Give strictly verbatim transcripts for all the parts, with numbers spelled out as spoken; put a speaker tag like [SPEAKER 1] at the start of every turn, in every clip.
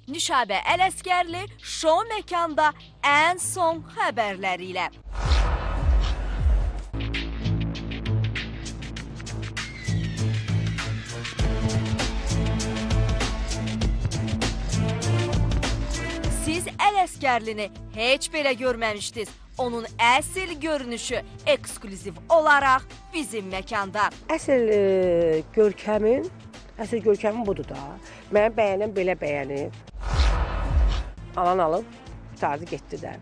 [SPEAKER 1] Nüşabə Ələsgərli şou məkanda ən son xəbərləri ilə. Siz Ələsgərlini heç belə görməmişdiniz. Onun əsl görünüşü eksklüziv olaraq bizim məkanda.
[SPEAKER 2] Əsl e, görkəmin, əsl görkəmin budur da. Mən bəyənəm belə bəyənib. Alan alıb, tutardı getdi də.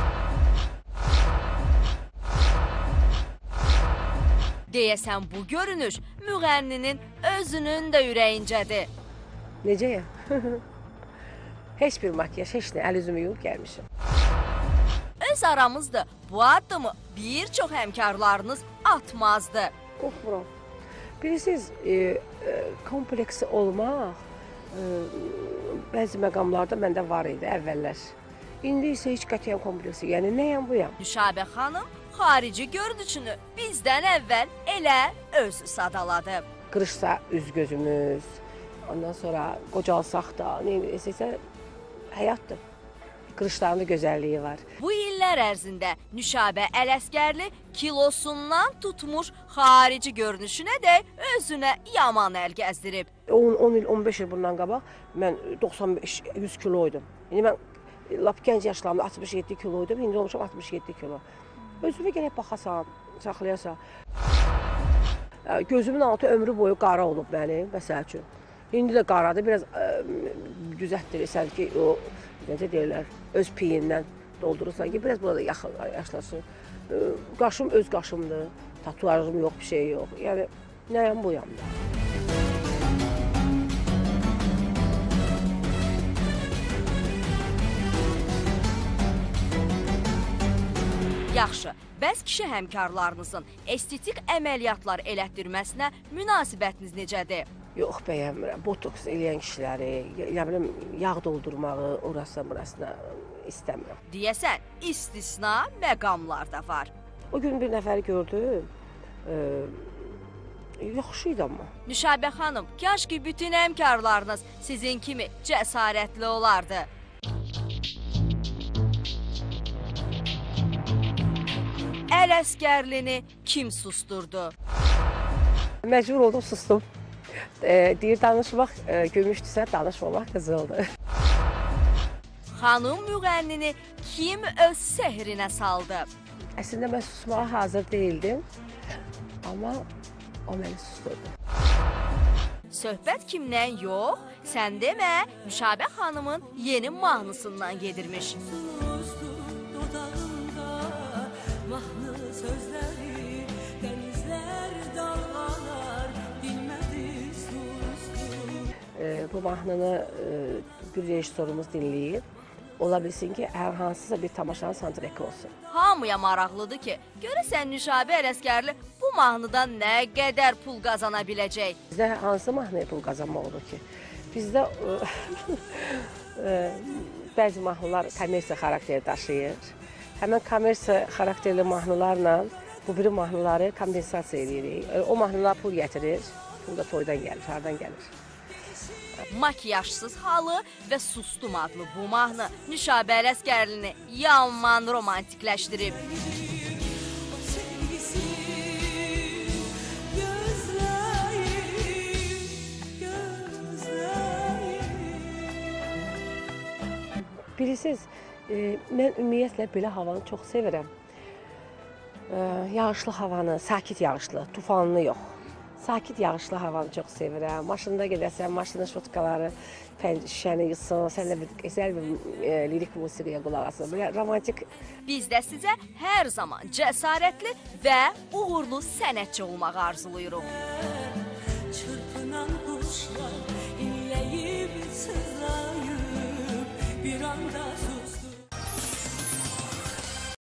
[SPEAKER 1] Deyəsən bu görünüş müğənninin özünün də ürəyincədir.
[SPEAKER 2] Necə ya? Heç bir makyaj, heç nə, əl üzümü yuyub gəlmişim.
[SPEAKER 1] Öz aramızda bu addımı bir çox həmkarlarınız atmazdı.
[SPEAKER 2] Qorxmuram. Bilirsiniz, e, e, kompleksi olmaq e, bəzi məqamlarda məndə var idi əvvəllər. İndi isə heç qətiyyən kompleksi, yəni nəyəm buyam?
[SPEAKER 1] Nüşabə xanım xarici görünüşünü bizdən əvvəl elə öz sadaladı.
[SPEAKER 2] Qırışsa üz gözümüz, ondan sonra qocalsaq da, neysə həyatdır. Qırışlarında gözəlliyi var.
[SPEAKER 1] Bu illər ərzində Nüşabə Ələsgərli kilosundan tutmuş xarici görünüşünə də özünə yaman əl gəzdirib.
[SPEAKER 2] on il, on beş il bundan qabaq mən doxsan beş yüz kiloydum. İndi mən lap gənc yaşlarımda altmış yeddi kiloydum, indi olmuşam altmış yeddi kilo. Özümə gələk baxasan, saxlayasan. Gözümün altı ömrü boyu qara olub mənim, məsəl üçün. İndi də qaradır, biraz düzəltdirirsən ki, o necə deyirlər, öz piyindən doldurursan ki, biraz burada yaxın yaşlasın. Qaşım öz qaşımdır, tatuajım yox, bir şey yox. Yəni, nəyəm buyam da.
[SPEAKER 1] Yaxşı, bəs kişi həmkarlarınızın estetik əməliyyatlar elətdirməsinə münasibətiniz necədir?
[SPEAKER 2] Yox, bəyənmirəm. Botoks eləyən kişiləri, nə bilim, yağ doldurmağı, orasına, burasına istəmirəm.
[SPEAKER 1] Deyəsən, istisna məqamlar da var.
[SPEAKER 2] O gün bir nəfəri gördüm, e, yaxşıydı amma.
[SPEAKER 1] Nüşabə xanım, kaş ki bütün həmkarlarınız sizin kimi cəsarətli olardı. Ələsgərlini kim susturdu?
[SPEAKER 2] Məcbur oldum, sustum. E, deyir, danışmaq e, gümüşdüsə, danışmamaq qızıldır.
[SPEAKER 1] Xanım müğənnini kim öz sehrinə saldı?
[SPEAKER 2] Əslində mən susmağa hazır deyildim, amma o məni susturdu.
[SPEAKER 1] Söhbət kimdən yox, sən demə, Nüşabə xanımın yeni mahnısından gedirmiş. E, bu mahnını e, bir rejissorumuz dinləyib. Ola bilsin ki, hər hansısa bir tamaşanın soundtrackı olsun. Hamıya maraqlıdır ki, görəsən Nüşabə Ələsgərli bu mahnıdan nə qədər pul qazana biləcək?
[SPEAKER 2] Bizdə hansı mahnıya pul qazanmaq olur ki? Bizdə e, bəzi mahnılar kommersiya xarakteri daşıyır. Həmən kommersiya xarakterli mahnılarla bu biri mahnıları kompensasiya edirik. E, o mahnılar pul gətirir, pul da toydan gəlir, hardan gəlir.
[SPEAKER 1] Makyajsız halı və sustum adlı bu mahnı Nüşabə Ələsgərlini yaman romantikləşdirib.
[SPEAKER 2] Bilirsiniz, e, mən ümumiyyətlə belə havanı çox sevirəm. E, yağışlı havanı, sakit yağışlı, tufanlı yox. Sakit yağışlı havanı çox sevirəm. Maşında gedəsən, maşının şotkaları şüşəni yıtsın, sən də bir gözəl bir e, lirik musiqiyə qulaq asın. Belə romantik.
[SPEAKER 1] Biz də sizə hər zaman cəsarətli və uğurlu sənətçi olmağı arzuluyuruq.